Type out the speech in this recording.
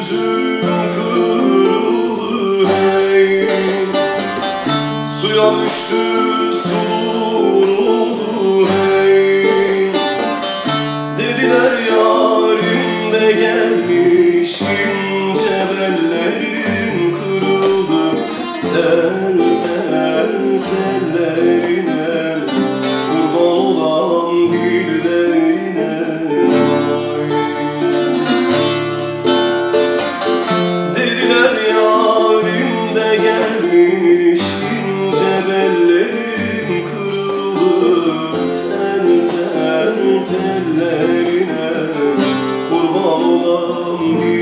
yüzüm kırıldı hey. Suya düştü sulur oldu hey. Dediler yarim de gelmiş, ince bellerin kırıldı. Tel tel tellerine kurban olan dillerine ay. Dediler yarim de gelmiş, ince bellerin kırıldı. Tel tel tellerine kurban olan